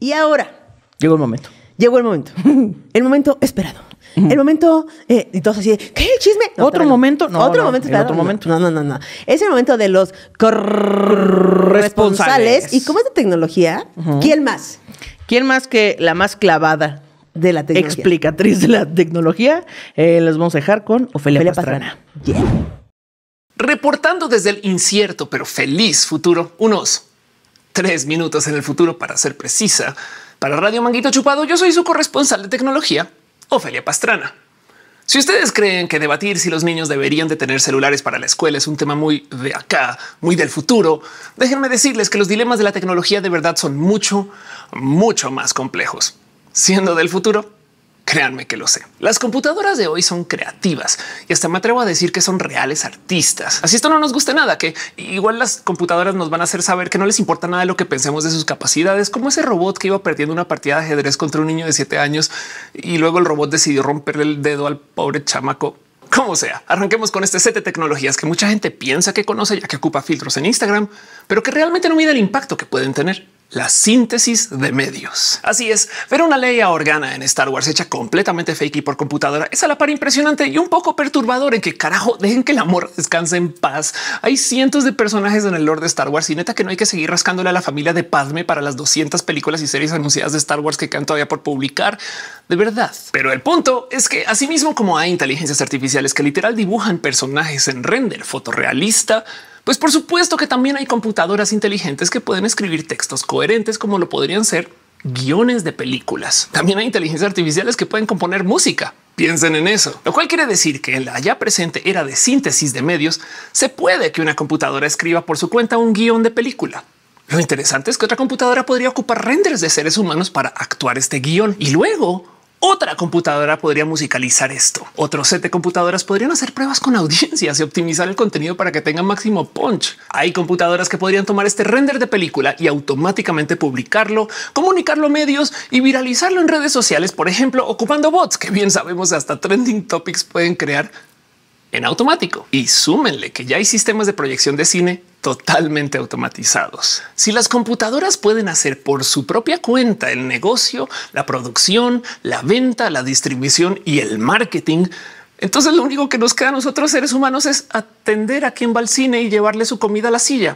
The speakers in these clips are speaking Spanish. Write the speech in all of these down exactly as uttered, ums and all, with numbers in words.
Y ahora... Llegó el momento. Llegó el momento. El momento esperado. El momento... Eh, y todos así de, ¿qué? ¿Chisme? No, ¿Otro momento? No, ¿Otro no, momento el esperado? otro momento. No, no, no, no. Es el momento de los corresponsales. Y como es de tecnología, uh-huh. ¿quién más? ¿Quién más que la más clavada de la tecnología? Explicatriz de la tecnología. Eh, les vamos a dejar con Ofelia, Ofelia Pastrana. Pastrana. Yeah. Reportando desde el incierto pero feliz futuro, unos tres minutos en el futuro para ser precisa. Para Radio Manguito Chupado, yo soy su corresponsal de tecnología, Ofelia Pastrana. Si ustedes creen que debatir si los niños deberían de tener celulares para la escuela es un tema muy de acá, muy del futuro, déjenme decirles que los dilemas de la tecnología de verdad son mucho, mucho más complejos. Siendo del futuro, créanme que lo sé. Las computadoras de hoy son creativas y hasta me atrevo a decir que son reales artistas. Así esto no nos guste nada, que igual las computadoras nos van a hacer saber que no les importa nada de lo que pensemos de sus capacidades, como ese robot que iba perdiendo una partida de ajedrez contra un niño de siete años y luego el robot decidió romperle el dedo al pobre chamaco. Como sea, arranquemos con este set de tecnologías que mucha gente piensa que conoce ya que ocupa filtros en Instagram, pero que realmente no mide el impacto que pueden tener. La síntesis de medios. Así es, ver una Leia Organa en Star Wars hecha completamente fake y por computadora es a la par impresionante y un poco perturbador. En que carajo dejen que la morra descanse en paz. Hay cientos de personajes en el lore de Star Wars y neta que no hay que seguir rascándole a la familia de Padme para las doscientas películas y series anunciadas de Star Wars que quedan todavía por publicar. De verdad. Pero el punto es que asimismo como hay inteligencias artificiales que literal dibujan personajes en render fotorrealista, pues por supuesto que también hay computadoras inteligentes que pueden escribir textos coherentes como lo podrían ser guiones de películas. También hay inteligencias artificiales que pueden componer música. Piensen en eso, lo cual quiere decir que en la ya presente era de síntesis de medios se puede que una computadora escriba por su cuenta un guión de película. Lo interesante es que otra computadora podría ocupar renders de seres humanos para actuar este guión y luego otra computadora podría musicalizar esto. Otro set de computadoras podrían hacer pruebas con audiencias y optimizar el contenido para que tenga máximo punch. Hay computadoras que podrían tomar este render de película y automáticamente publicarlo, comunicarlo a medios y viralizarlo en redes sociales, por ejemplo, ocupando bots que bien sabemos hasta trending topics pueden crear en automático. Y súmenle que ya hay sistemas de proyección de cine totalmente automatizados. Si las computadoras pueden hacer por su propia cuenta el negocio, la producción, la venta, la distribución y el marketing, entonces lo único que nos queda a nosotros seres humanos es atender a quien va al cine y llevarle su comida a la silla.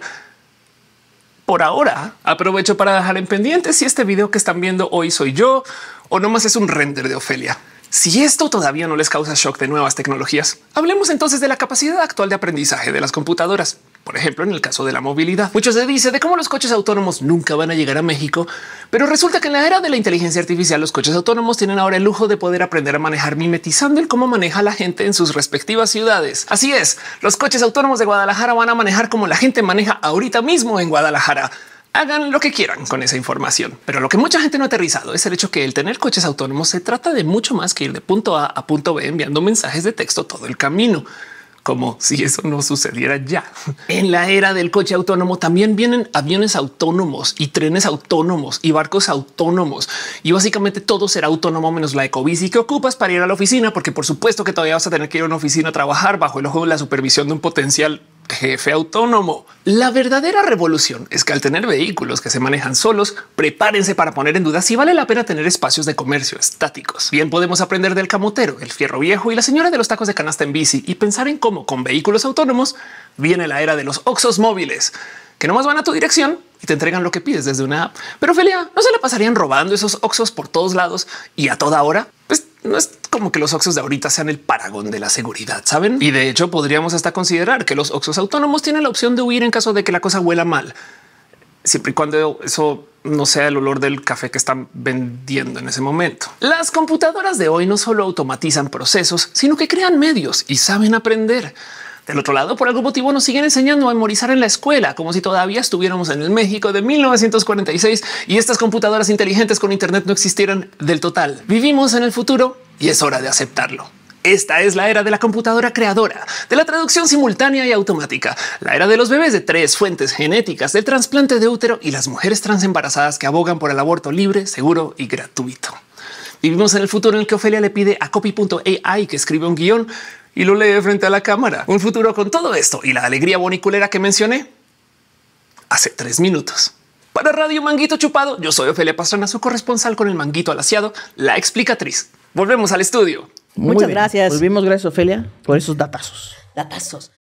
Por ahora, aprovecho para dejar en pendiente si este video que están viendo hoy soy yo o nomás es un render de Ofelia. Si esto todavía no les causa shock de nuevas tecnologías, hablemos entonces de la capacidad actual de aprendizaje de las computadoras. Por ejemplo, en el caso de la movilidad, mucho se dice de cómo los coches autónomos nunca van a llegar a México, pero resulta que en la era de la inteligencia artificial, los coches autónomos tienen ahora el lujo de poder aprender a manejar mimetizando el cómo maneja la gente en sus respectivas ciudades. Así es, los coches autónomos de Guadalajara van a manejar como la gente maneja ahorita mismo en Guadalajara. Hagan lo que quieran con esa información, pero lo que mucha gente no ha aterrizado es el hecho que el tener coches autónomos se trata de mucho más que ir de punto A a punto B enviando mensajes de texto todo el camino, como si eso no sucediera ya. En la era del coche autónomo también vienen aviones autónomos y trenes autónomos y barcos autónomos y básicamente todo será autónomo menos la ecobici que ocupas para ir a la oficina, porque por supuesto que todavía vas a tener que ir a una oficina a trabajar bajo el ojo de la supervisión de un potencial jefe autónomo. La verdadera revolución es que al tener vehículos que se manejan solos, prepárense para poner en duda si vale la pena tener espacios de comercio estáticos. Bien podemos aprender del camotero, el fierro viejo y la señora de los tacos de canasta en bici y pensar en cómo con vehículos autónomos viene la era de los Oxxos móviles que nomás van a tu dirección y te entregan lo que pides desde una app. Pero Ophelia, ¿no se la pasarían robando esos Oxxos por todos lados y a toda hora? Pues no es como que los Oxxos de ahorita sean el paragón de la seguridad, ¿saben? Y de hecho podríamos hasta considerar que los Oxxos autónomos tienen la opción de huir en caso de que la cosa huela mal, siempre y cuando eso no sea el olor del café que están vendiendo en ese momento. Las computadoras de hoy no solo automatizan procesos, sino que crean medios y saben aprender. Del otro lado, por algún motivo nos siguen enseñando a memorizar en la escuela, como si todavía estuviéramos en el México de mil novecientos cuarenta y seis y estas computadoras inteligentes con Internet no existieran del total. Vivimos en el futuro y es hora de aceptarlo. Esta es la era de la computadora creadora, de la traducción simultánea y automática, la era de los bebés de tres fuentes genéticas, del trasplante de útero y las mujeres trans embarazadas que abogan por el aborto libre, seguro y gratuito. Vivimos en el futuro en el que Ofelia le pide a copy punto A I que escribe un guión y lo lee frente a la cámara. Un futuro con todo esto y la alegría boniculera que mencioné hace tres minutos. Para Radio Manguito Chupado, yo soy Ofelia Pastrana, su corresponsal con el manguito alaciado, la explicatriz. Volvemos al estudio. Muy Muchas bien. gracias. Volvimos, gracias, Ofelia, por esos datazos. Datazos.